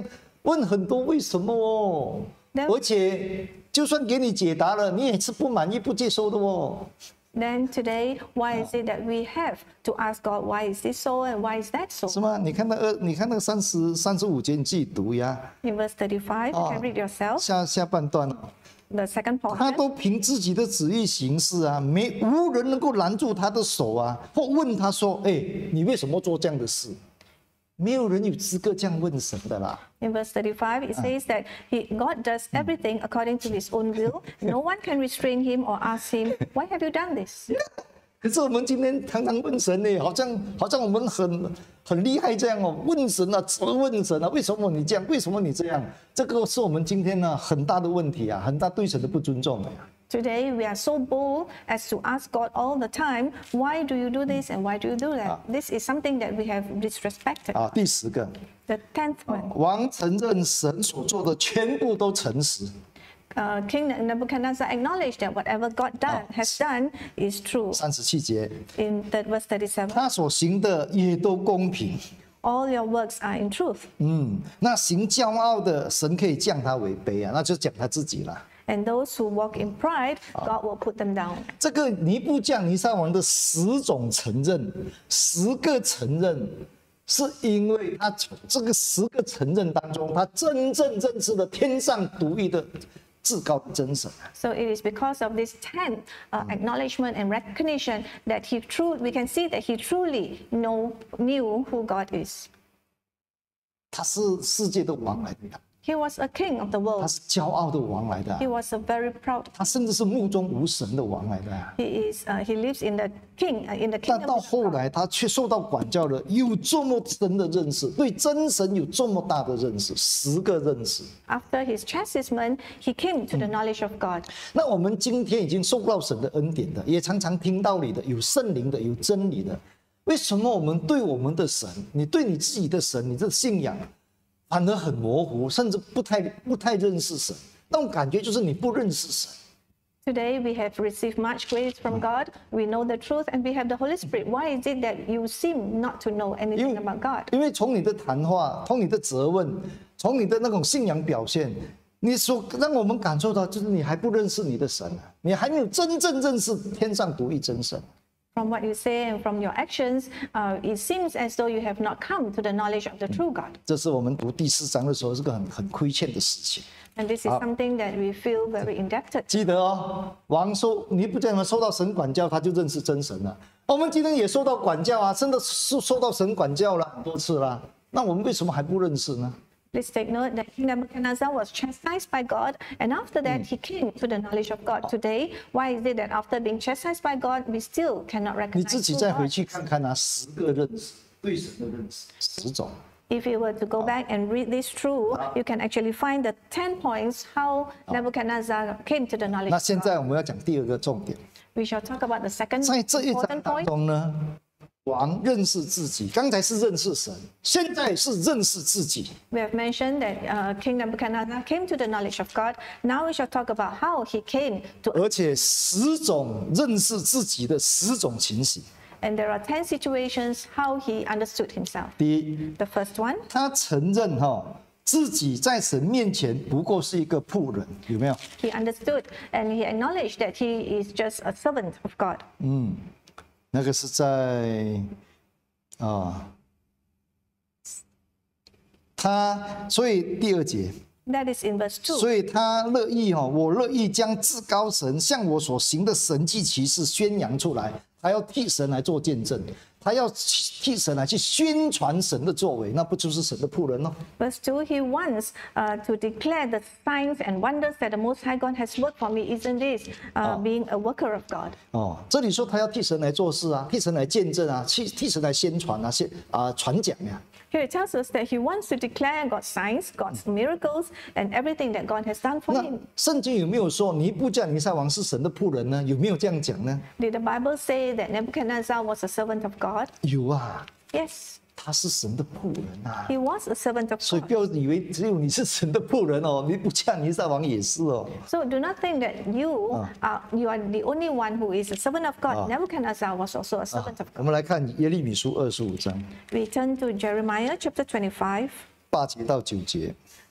问很多为什么哦，而且就算给你解答了，你也是不满意、不接受的哦。 Then today, why is it that we have to ask God, why is this so and why is that so? 是吗？你看那二，你看那个三十三十五节，你自己读呀。 In verse thirty-five, you can read yourself. 下下半段哦， The second 他 portion. 都凭自己的旨意行事啊，没无人能够拦住他的手啊，或问他说：“哎，你为什么做这样的事？”没有人有资格这样问神的啦。 In verse thirty-five, it says that he, God does everything according to his own will. No one can restrain him or ask him, why have you done this? 可是我们今天常常问神呢，好像好像我们很很厉害这样哦，问神啊，责问神啊，为什么你这样？为什么你这样？这个是我们今天呢很大的问题啊，很大对神的不尊重的呀。 Today, we are so bold as to ask God all the time, why do you do this and why do you do that? This is something that we have disrespected. 啊，第十个， The tenth one, 王承认神所做的全部都诚实。 uh, King Nebuchadnezzar acknowledged that whatever God done, has done is true. 三十七节， In that verse thirty-seven, 他所行的也都公平。 all your works are in truth. 嗯，那行骄傲的，神可以降他为卑啊，那就讲他自己了。 And those who walk in pride, God will put them down. 这个尼布甲尼撒王的十种承认，十个承认，是因为他从这个十个承认当中，他真正认识了天上独一的至高的真神。 So it is because of this ten uh, acknowledgement and recognition that he true, we can see that he truly know, knew who God is. 他是世界的王来的呀， He was a king of the 他 world. 是骄傲的王来的啊， He was a very proud. 他甚至是目中无神的王来的啊。 He is. Uh, he lives in the king uh, in the 但 kingdom. 到 of 后 God. 来，他却受到管教了，有这么深的认识，对真神有这么大的认识，十个认识。 After his chastisement, he came to the knowledge of God. 那我们今天已经受到神的恩典的，也常常听道理的，有圣灵的，有真理的。为什么我们对我们的神，你对你自己的神，你的信仰，反而很模糊，甚至不太不太认识神？那种感觉就是你不认识神。 Today we have received much grace from God. We know the truth, and we have the Holy Spirit. Why is it that you seem not to know 因 anything 为 about God? 因为从你的谈话，从你的责问，从你的那种信仰表现，你所让我们感受到，就是你还不认识你的神啊，你还没有真正认识天上独一真神。 From what you say and from your actions, uh, it seems as though you have not come to the knowledge of the true God. 这是我们读第四章的时候是个很很亏欠的事情。 And this is something that we feel very indebted. 记得哦，王受你不讲受到神管教，他就认识真神了。我们今天也受到管教啊，真的是受到神管教了很多次啦。那我们为什么还不认识呢？ Please take note that King Nebuchadnezzar was chastised by God, and after that he came to the knowledge of God. Today, why is it that after being chastised by God, we still cannot 你 recognize 自己 who 再回 God 去看看啊，十个认识对神的认识，十种。 If you were to go back and read this through, you can actually find the ten points how Nebuchadnezzar came to the knowledge 那 of 现 God. 在我们要讲第二个重点， We shall talk about the second 在这一章 important 当 point. 中呢，王认识自己，刚才是认识神，现在是认识自己。 We have mentioned that uh, King Nebuchadnezzar came to the knowledge of God. Now we shall talk about how he came to, 而且十种认识自己的十种情形。 and there are ten situations how he understood himself. 第一， The first one, 他承认哈、自己在神面前不过是一个仆人，有没有？ he understood and he acknowledged that he is just a servant of God. 那个是在啊，他所以第二节， That is in verse two. 所以他乐意哈、我乐意将至高神向我所行的神迹奇事宣扬出来，他要替神来做见证，他要替神来去宣传神的作为，那不就是神的仆人咯？ Verse two, he wants uh, to declare the signs and wonders that the Most High God has worked for me. Isn't this uh, being a worker of God? 哦，这里说他要替神来做事啊，替神来见证啊，替替神来宣传啊，宣啊传讲呀、 Here it tells us that he wants to declare God's signs, God's miracles, and everything that God has done for 那 him. 圣经有没有说尼布甲尼撒王是神的仆人呢？有没有这样讲呢？ Did the Bible say that Nebuchadnezzar was a servant of God? 有啊， Yes, 他是神的仆人啊。 he was a servant of 所以 God. 不要以为只有你是神的仆人哦，尼布甲尼撒王也是哦。 So do not think that you are you are the only one who is a servant of God. Nebuchadnezzar was also a servant of 我 God. 们来看耶利米书二十五章 We turn to Jeremiah chapter twenty-five, 八节到九节，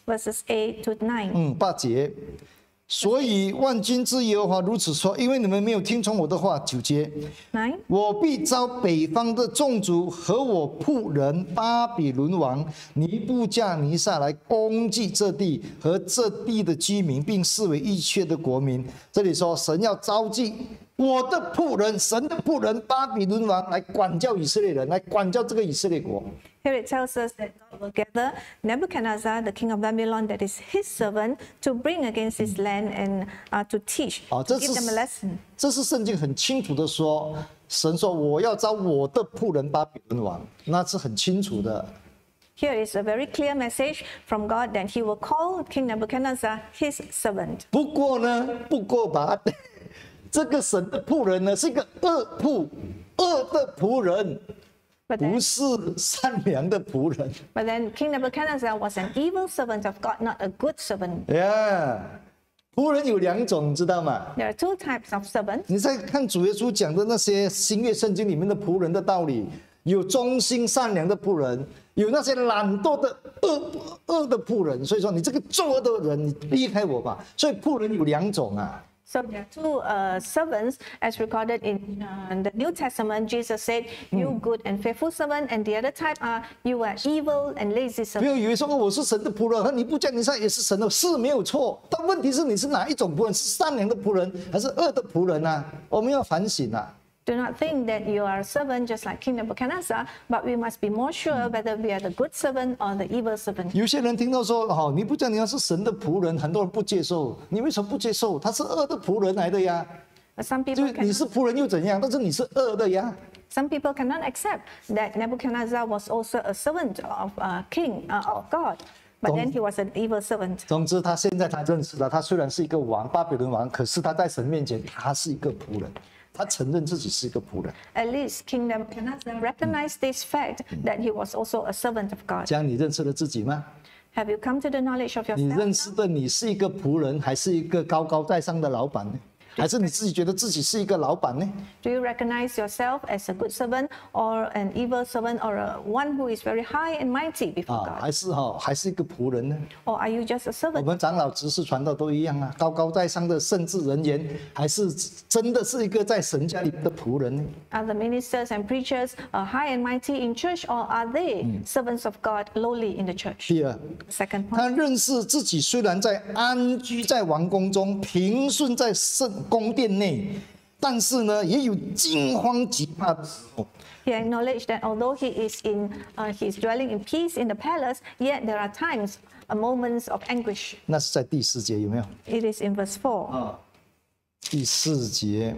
verses eight to nine. 嗯，八节。所以万军之耶和华如此说：因为你们没有听从我的话。九节， Nine. 我必招北方的众族和我仆人巴比伦王尼布甲尼撒来攻击这地和这地的居民，并视为一切的国民。这里说神要召集我的仆人，神的仆人巴比伦王来管教以色列人，来管教这个以色列国。 Here it tells us that God will gather Nebuchadnezzar, the king of Babylon, that is his servant, to bring against his land and uh, to teach, 啊， to 这 give them a 是 lesson. 这是圣经很清楚的说，神说我要招我的仆人巴比伦王，那是很清楚的。 Here is a very clear message from God that he will call King Nebuchadnezzar his servant. 不过呢，不过吧，这个神的仆人呢是一个恶仆，恶的仆人， But 不 then, 是善良的仆人。 but then King Nebuchadnezzar was an evil servant of God, not a good servant. 呀、yeah, 仆人有两种，知道吗？ There are two types of servants. 你在看主耶稣讲的那些新约圣经里面的仆人的道理，有忠心善良的仆人，有那些懒惰的恶恶的仆人。所以说，你这个作恶的人，你离开我吧。所以仆人有两种啊。 So there are two uh, servants, as recorded in, uh, in the New Testament. Jesus said, "You good and faithful servant," and the other type are, "You are evil and lazy 不 servant." 要以为说哦我是神的仆人，和尼布甲尼撒也是神的，是没有错。但问题是你是哪一种仆人？是善良的仆人，还是恶的仆人啊？我们要反省啊。 Do not think that you are a servant just like King Nebuchadnezzar, but we must be more sure whether we are the good servant or the evil servant. 有些人听到说，哦，尼布甲尼撒是神的仆人，很多人不接受。你为什么不接受？他是恶的仆人来的呀。 But some 就 people 你是 cannot, 仆人又怎样？但是你是恶的呀。 some people cannot accept that Nebuchadnezzar was also a servant of uh, King uh, of God, but Don't- then he was an evil servant. 总之，他现在他认识了，他虽然是一个王，巴比伦王，可是他在神面前，他是一个仆人，他承认自己是一个仆人。 At least King Nebuchadnezzar recognized this fact that he was also a servant of God. 这样你认识了自己吗？ Have you come to the knowledge of 你 yourself? 认识的你是一个仆人，还是一个高高在上的老板呢？还是你自己觉得自己是一个老板呢？ Do you recognize yourself as a good servant or an evil servant or a one who is very high and mighty before 啊， God? 还是哈，还是一个仆人呢？ Or are you just a 我 servant? 们长老、执事、传道都一样啊，高高在上的圣职人员，还是真的是一个在神家里的仆人呢？ Are the ministers and preachers uh, high and mighty in church, or are they servants of God lowly in the church? 第二， Second point. 他认识自己虽然在安居在王宫中，平顺在圣宫殿内，但是呢，也有惊慌急怕的时候。 He acknowledged that although he is in, uh, he is dwelling in peace in the palace, yet there are times, uh, moments of anguish. 那是在第四节有没有？ It is in verse four. 啊，第四节，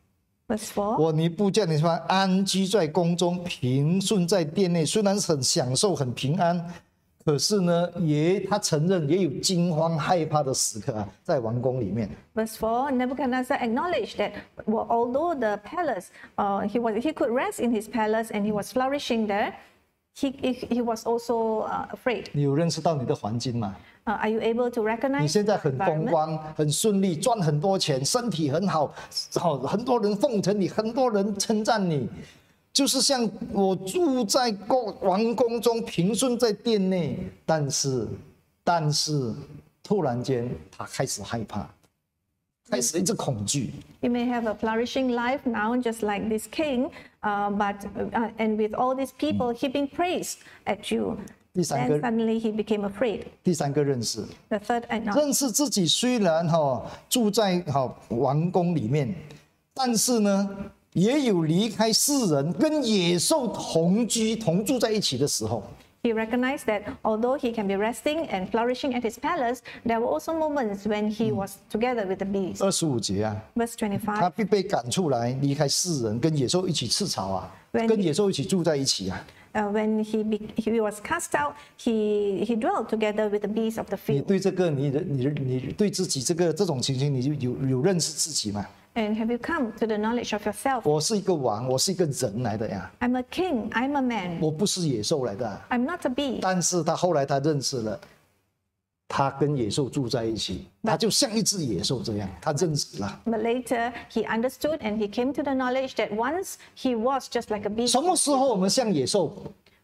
Verse four. 我尼布甲尼撒安居在宫中，平顺在殿内，虽然很享受、很平安，可是呢，也他承认也有惊慌害怕的时刻啊，在王宫里面。 Verse four, Nebuchadnezzar acknowledged that well, although the palace, uh, he, was, he could rest in his palace and he was flourishing there, he, he, he was also uh, afraid. 你有认识到你的环境吗？ Uh, are you able to 你 recognize 现在 your 很风 environment? 光、很顺利，赚很多钱，身体很好，好很多人奉承你，很多人称赞你。就是像我住在宫王宫中，平顺在殿内，但是，但是突然间他开始害怕，开始一直恐惧。 You may have a flourishing life now, just like this king, uh, but uh, and with all these people heaping praise at you, 第三 then 个， suddenly he became afraid. 第三个认识， The third acknowledgement. 认识自己虽然哈、住在哈、王宫里面，但是呢，也有离开世人，跟野兽同居同住在一起的时候。 He recognized that although he can be resting and flourishing at his palace, there were also moments when he was together with the beast. 二十五节啊， Verse 他 twenty-five. 必被赶出来，离开世人，跟野兽一起吃草啊， When 跟野兽一起住在一起啊。 Uh, when he, be, he was cast out, he, he dwelt together with the beasts of the 你 field. 对这个，你你你对自己这个这种情形，你就有有认识自己吗？ And have you come to the knowledge of yourself? 我是一个王，我是一个人来的呀， I'm a king, I'm a man, 我不是野兽来的啊。 I'm not a bee. 但是他后来他认识了，他跟野兽住在一起，他就像一只野兽这样，他认识了。 But later he understood and he came to the knowledge that once he was just like a bee. 什么时候我们像野兽？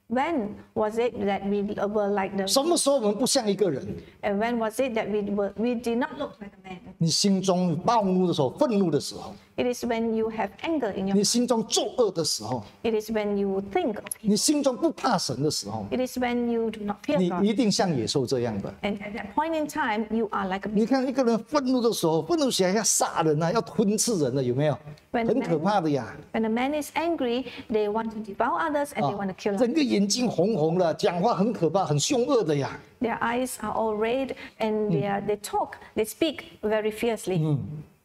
When was it that we were like the 什么时候我们不像一个人？ and when was it that we were we did not look like a man? 你心中暴怒的时候、愤怒的时候， It is when you have anger in your 你心中作恶的时候， it is when you think of 你心中不怕神的时候， it is when you do not fear 你 God. 一定像野兽这样的。 And at that point in time, you are like a 你 beast. 看一个人愤怒的时候，愤怒起来要杀人啊，要吞噬人的，有没有？ When 很可怕的呀！ When a man is angry, they want to devour others and they want to kill 整 others. 个眼睛红红的，讲话很可怕，很凶恶的呀。 Their eyes are all red and they are, they talk, they speak very fiercely.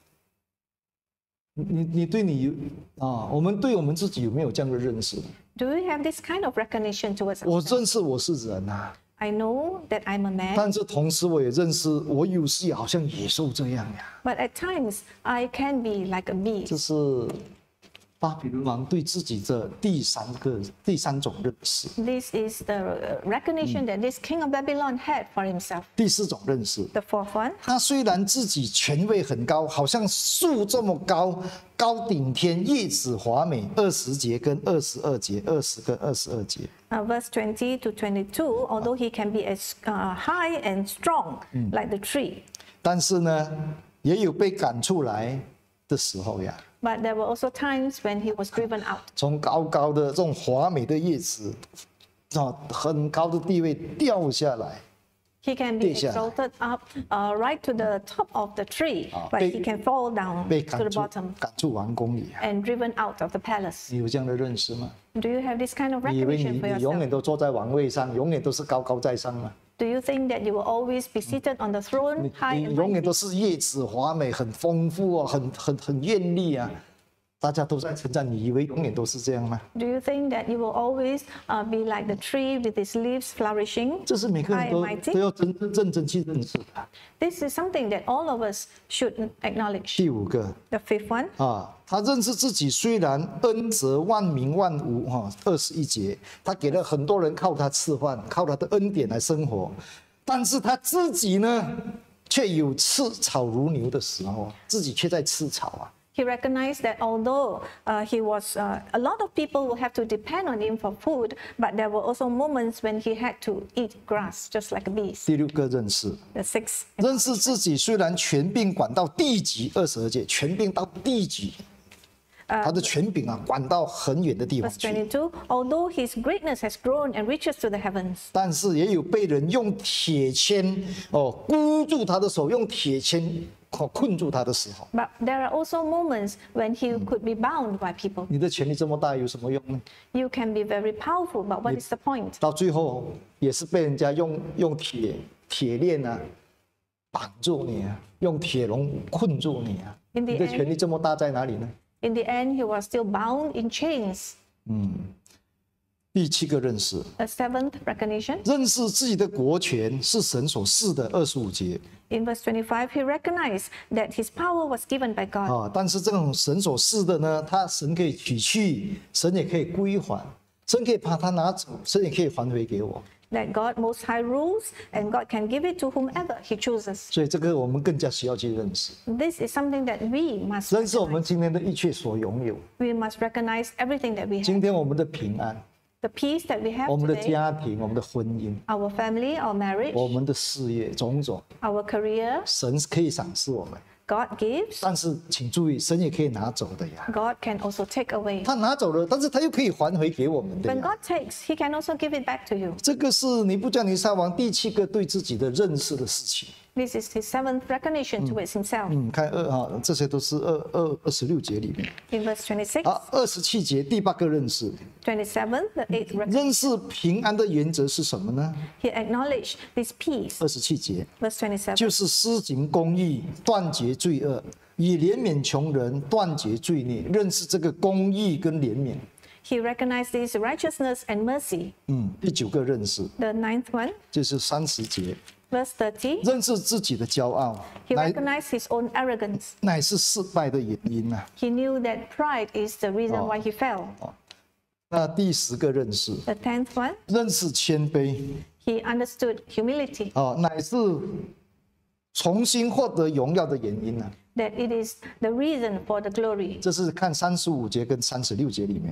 你你对你有啊，我们对我们自己有没有这样的认识？ Do we have this kind of recognition towards 我 ourselves? 认识我是人啊， I know that I'm a man, 但是同时我也认识我有时也好像野兽这样呀。 but at times I can be like a 这 beast. 是巴比伦王对自己的第三个第三种认识， This is the uh, recognition that this king of Babylon had for himself. 第四种认识。 The fourth one, 他虽然自己权位很高，好像树这么高，高顶天，叶子华美。二十节跟二十二节，二十跟二十二节。 uh, verse twenty to twenty-two, although he can be as uh, high and strong like the tree, 但是呢，也有被赶出来的时候呀。 but there were also times when he was driven out. 从高高的这种华美的叶子，啊，很高的地位掉下来， He can be 跌下来。 exalted up uh, right to the top of the tree, 啊， but 被 he can fall down 被 to 赶 the 出 bottom 赶出王宫里啊。 and driven out of the palace. 你有这样的认识吗？ Do you have this kind of 你以为你 recognition for 你永 yourself? 远都坐在王位上，永远都是高高在上吗？ Do you think that you will always be seated on the throne, 你 high 你 and 永远 mighty? 都是叶子华美，很丰富哦，很很很艳丽啊，大家都在称赞，你以为永远都是这样吗？ Do you think that you will always uh, be like the tree with its leaves flourishing? 这是每个人 High 都 and mighty. 都要真真正正去认识的。 This is something that all of us should acknowledge. 第五个 The fifth one, 啊，他认识自己虽然恩泽万民万物哈，二十一节，他给了很多人靠他吃饭，靠他的恩典来生活，但是他自己呢，却有吃草如牛的时候，自己却在吃草啊。 he recognized that although uh, he was, uh, a lot of people will have to depend on him for food, but there were also moments when he had to eat grass, just like a beast. 第六个认识， The sixth, 认识自己虽然权柄管到地极，二十二节权柄到地极，他的权柄啊管到很远的地方 verse 去， twenty-two, although his greatness has grown and reaches to the heavens, 但是也有被人用铁签哦箍住他的手，用铁签哦困住他的时候。 but there are also moments when he could be bound by people. 你的权力这么大有什么用呢？ You can be very powerful, but what is the point? 到最后也是被人家用用铁铁链啊绑住你啊，用铁笼困住你啊。 In the 你的 end- 权力这么大在哪里呢？ In the end, he was still bound in chains. 第七个认识， A seventh recognition. 认识自己的国权是神所赐的，二十五节 In verse twenty-five, he recognized that his power was given by God. 啊。但是这种神所赐的呢，他神可以取去，神也可以归还，神可以把它拿走，神也可以还回给我。 That God Most High rules and God can give it to whomever he chooses. 所以这个我们更加需要去认识， This is something that we must 认识我们 recognize. 今天的一切所拥有， We must recognize everything that we have. 今天我们的平安， The peace that we have 我们的 today, 家庭，我们的婚姻， our family, our marriage, 我们的事业，种种， our career, 神可以赏赐我们， God gives, 但是请注意，神也可以拿走的呀。 God can also take away. 他拿走了，但是他又可以还回给我们的 When 呀。 God takes, he can also give it back to you. 这个是尼布甲尼撒王第七个对自己的认识的事情。 This is his seventh recognition towards himself. 嗯，看二啊，这些都是二二二十六节里面。 In verse twenty-six, 好，二十七节第八个认识， twenty-seven, the eighth recognition, 认识平安的原则是什么呢？ he acknowledged this peace. 二十七节 Verse twenty-seven, 就是施行公义，断绝罪恶，以怜悯穷人，断绝罪孽。认识这个公义跟怜悯。 he recognized his righteousness and mercy. 嗯，第九个认识 The ninth one, 就是三十节， verse thirty, 认识自己的骄傲， he 乃 recognized his own arrogance. 乃是失败的原因啊。 He knew that pride is the reason why he fell. 那第十个认识， The tenth one, 认识谦卑， he understood humility, 哦，乃是重新获得荣耀的原因啊。 that it is the reason for the glory. 这是看三十五节跟三十六节里面。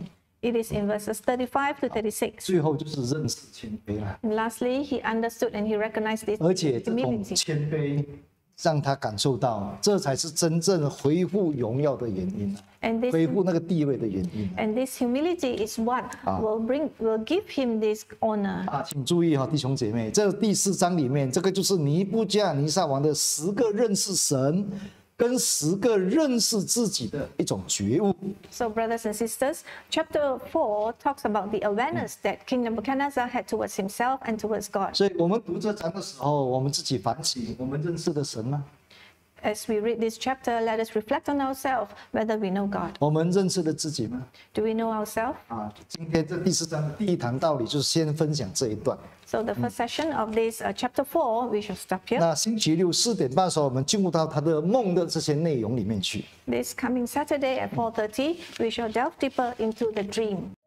It is in verses thirty-five to thirty-six. 最后就是认识谦卑了， And lastly, he understood and he recognized this 而且这种 humility. 谦卑让他感受到，这才是真正恢复荣耀的原因， And this 恢复那个地位的原因。 and this humility is what will bring will give him this honor. 啊，请注意哈、弟兄姐妹，这第四章里面，这个就是尼布加尼撒王的十个认识神跟十个认识自己的一种觉悟。 So, brothers and sisters, chapter four talks about the awareness that King Nebuchadnezzar had towards himself and towards God. 所以我们读这章的时候，我们自己反省，我们认识的神吗？ As we read this chapter, let us reflect on ourselves whether we know God. 我们认识了自己吗？ Do we know ourselves? 啊，今天这第四章的第一堂道理就是先分享这一段。 So, the first session of this uh, chapter four, we shall stop here. 那星期六四点半的时候，我们进入到他的梦的这些内容里面去。 This coming Saturday at four thirty, we shall delve deeper into the dream.